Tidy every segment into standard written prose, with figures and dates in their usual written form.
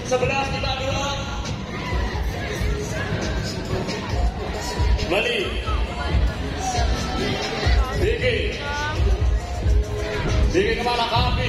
11-52. Kembali. Diki kemana Kapi?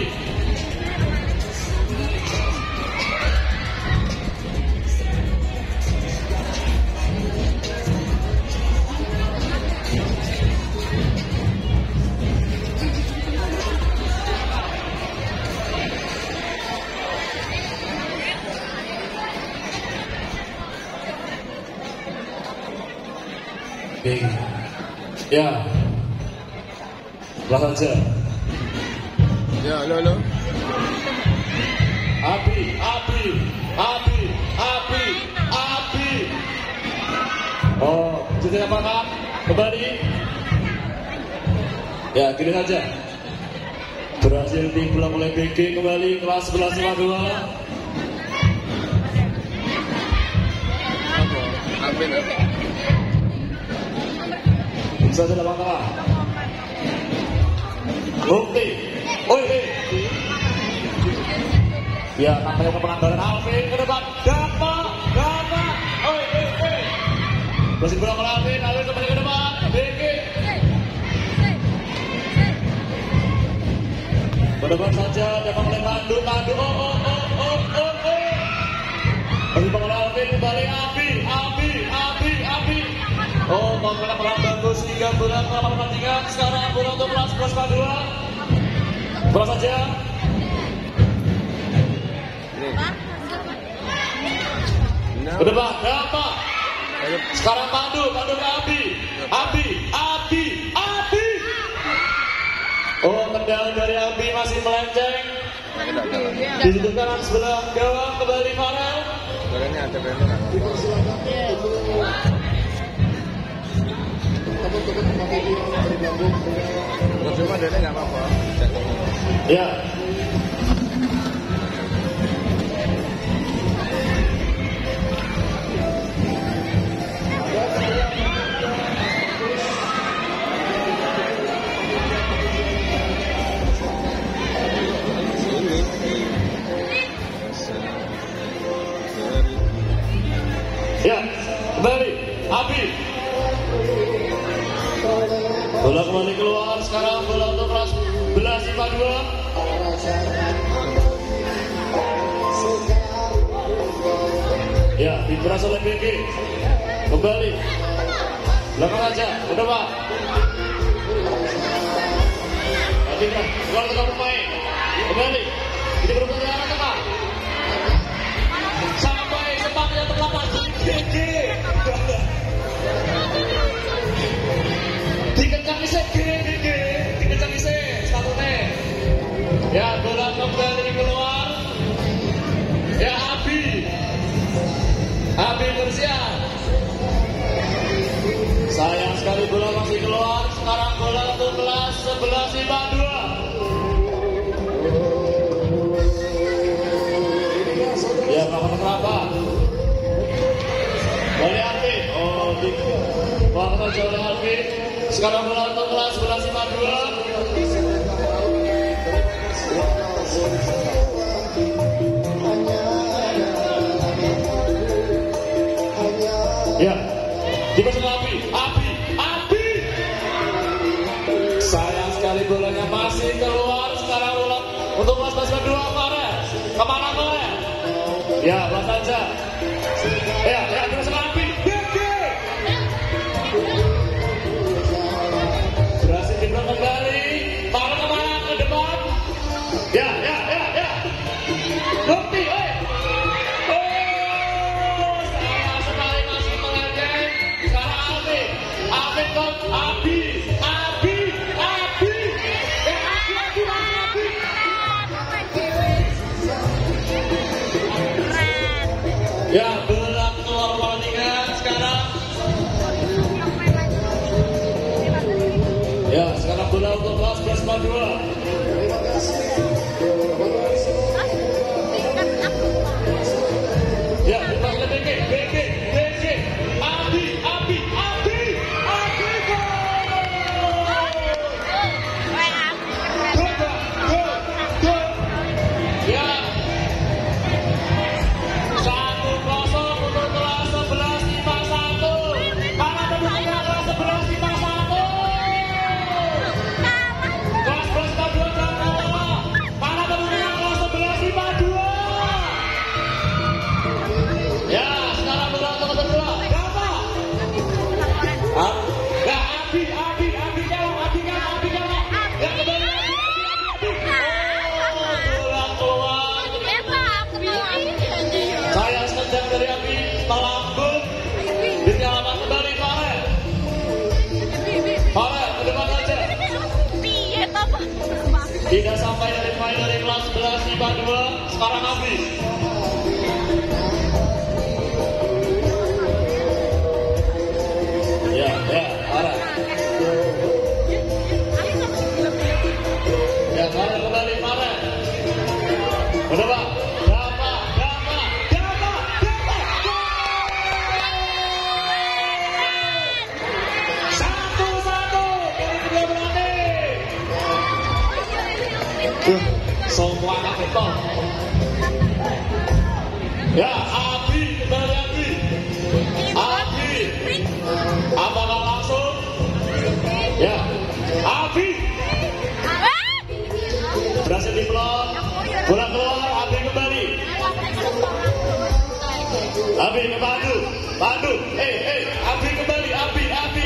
Ya, langsung saja. Ya, halo. Api. Oh, sudah apakah? Kembali. Ya, gini saja. Berhasil dipulang oleh BG kembali kelas 11-52. Amin. Bisa sudah apa? Bukti. Ya, nampaknya ke pengandaran Alvin ke depan. Dapat. Masih bola ke Alvin kembali ke depan. BG. Ke depan saja, dapat oleh Tandu. Masih bola Alvin kembali Api. Oh, bagaimana perang bagus hingga bola ke pertandingan. Sekarang bola untuk kelas 11-52. Bola saja. Ke depan, dapat. Sekarang Pandu ke Api. Oh, tendangan dari Api masih melenceng. Di situ kanan sebelah gawang kembali Farel. Ini ada bener. Cuma dia nggak apa-apa. Ya. Ya, kembali Api. Bola kembali keluar, sekarang bola untuk kelas 11-52. Ya, diperas oleh BG. Kembali. Belakang aja, udah Pak. Nanti kan, keluar tengah pemain. Kembali. Ini berubah ke arah tengah. Sampai sepatnya terlepas BG. Dikencang isi, sepatunya. Ya, bola kembali keluar. Ya, Api bersiap. Sayang sekali bola masih keluar. Sekarang bola untuk kelas 11-52. Ya, kenapa? Oleh Api. Oh, waktu saja oleh Api. Sekarang bola untuk kelas 11-52. Ya, dipasang Api. Sayang sekali bolanya masih keluar. Sekarang bola untuk kelas 11-52 Farel. Kemana Farel? Ya, bola saja. Ya, dipasang Api. Berhasil dibuang kembali. Farel kemana? Ke depan. Ya. Bukti, Ya, bola keluar pertandingan sekarang. Ya, sekarang bola untuk kelas 11-52. Ya, dipanggil BG. Api. Gol. Ya. Tidak sampai dari main dari kelas 11 IPA 2. Sekarang Abi. Ya, arah. Ya, marah kembali, marah. Udah Pak. Semua betul. Ya, Abi kembali Abi. Apakah langsung? Ya, Abi. Berhasil diblok. Bola keluar, Abi kembali. Abi ke Pandu. Abi kembali, Abi.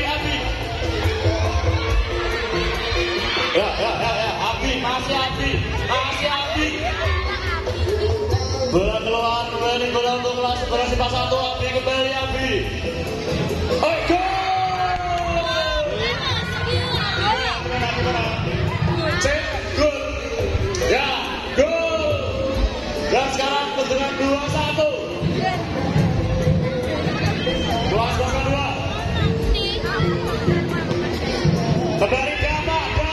Ya, Abi, masih Abi. Bola keluar, kembali bola untuk kelas 11 IPA 1, Abi kembali, Abi. Oh, gol! Cek, gol. Ya, gol. Dan sekarang dengan 2-1. Kelas 2. Kembali Gama.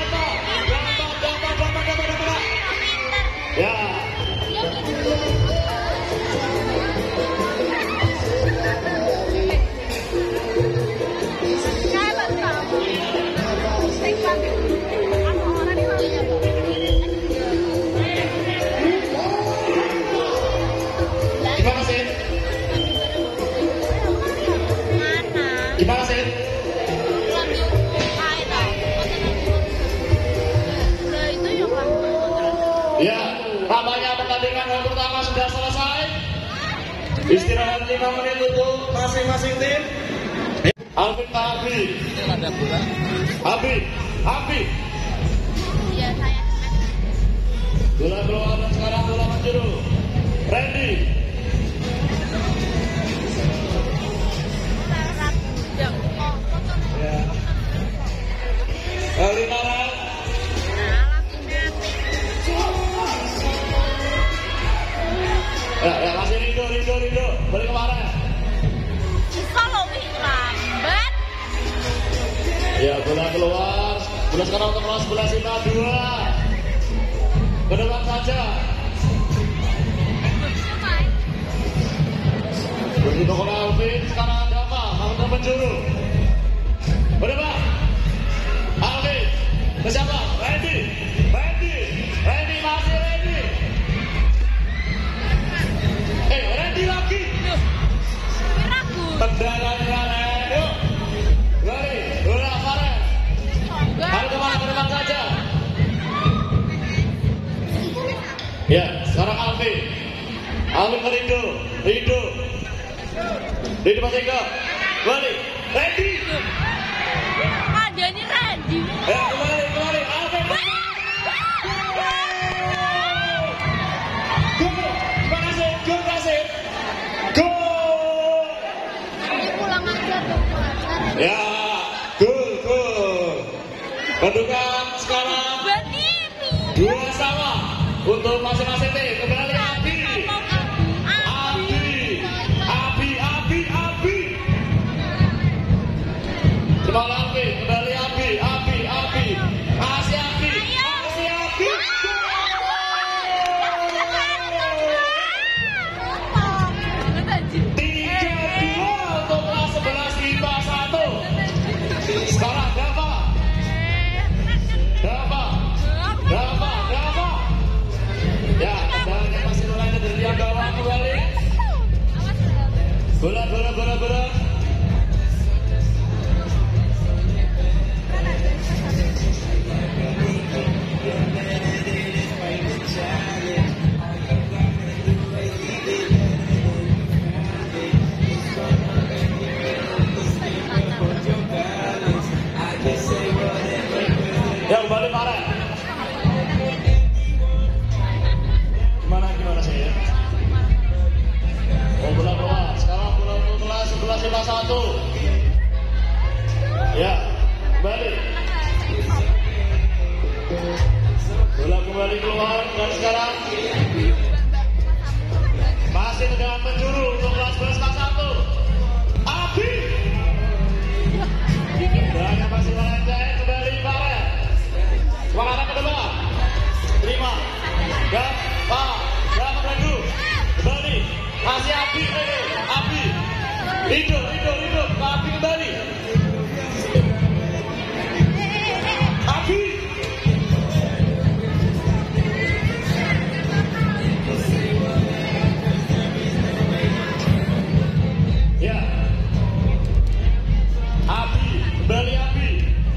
Ya. Gimana sih? Ya, namanya pertandingan yang pertama sudah selesai. Istirahat 5 menit untuk masing-masing tim. Alvin ke Abi. Abi. Iya, saya. Bola keluar dan sekarang bola menjuru. Randy. Ya. Linaran. Ya, masih Rido. Balik kemana? Kalau lebih lambat. Ya, bola keluar. Bola sekarang untuk kelas 11 IPA 2. Ke depan saja. Begitu ke Alvin, sekarang ada apa? Mampu penjuru. Berdepan. Alvin. Ke siapa? Randy masih Randy. Randy lagi. Tendangan Randy. Yuk. Kembali. Bola Farel. Harus kemana? Ke depan saja. Ya, sekarang Alvin ke Rido masih ke balik Randy. Ada ini Randy. Ya, kembali Alvin. Gol kasih. Gol. Pulang aja tuh. Ya, gol. Kedudukan sekarang 2-2 untuk masing-masing tim. Kembali Abi. Kembali Abi. Masih Abi. 3-2 untuk kelas 11 IPA 1. Sekarang Dava. Ya, tendangannya masih mulai dari yang gawang kembali. Bola. Ya, kembali Farel. Gimana sih ya? Oh, bola keluar. Sekarang bola untuk kelas 11 IPA 1. Ya, kembali. Bola keluar. penjuru untuk kelas belas K1. Abi. Dan yang masih melanjai kembali Farel. Suara ke depan. Terima. Dan Pak. Dan Rendu. Kembali. Masih Abi. Abi. Hidup. Abi kembali. Abi. Ya. Abi, kembali Abi.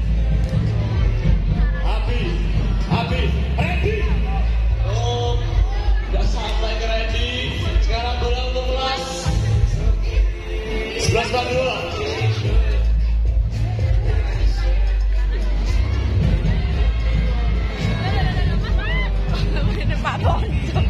Ready. Oh, udah sampai ke ready. Sekarang bola untuk kelas 11 Bandung. Pak Bonjol.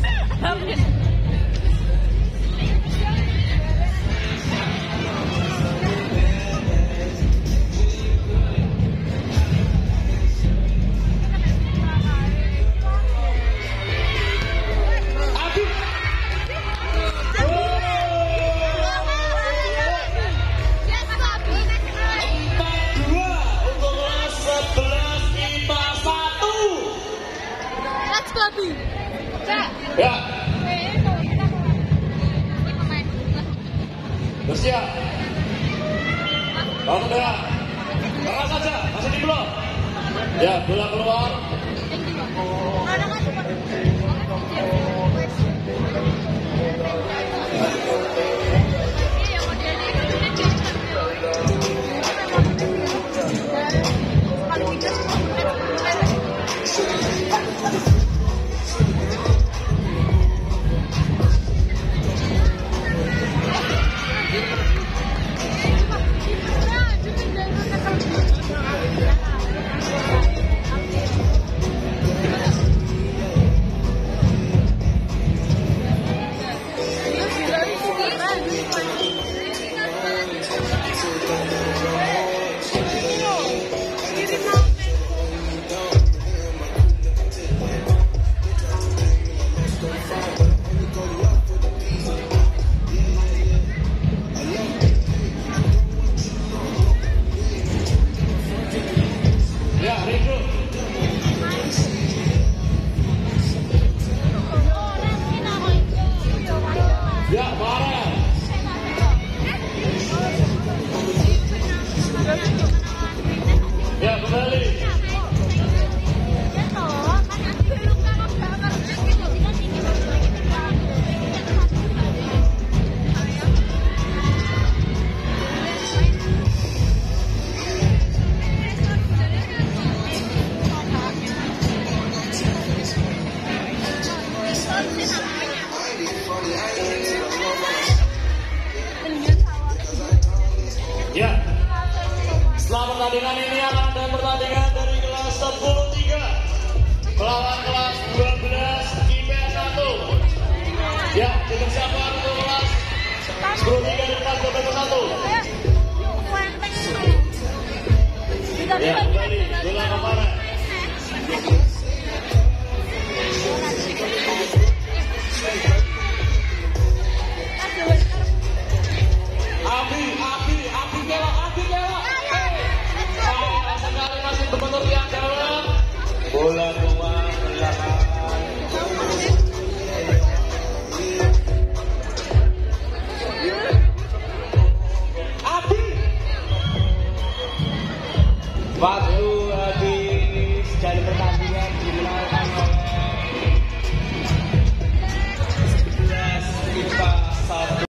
Ya. Bersiap. Lalu udah. Keras saja, masih di blok. Ya, bola keluar. Ya, setelah pertandingan ini akan ada pertandingan dari kelas 10-3 melawan kelas 12 IPS 1. Ya, dipersiapkan untuk kelas 10-3 dan kelas 12-1. Ya, kembali bola kemarin. Abi kelok. Sekali masih berbentur yang dalam. Bola keluar belakang. Abi.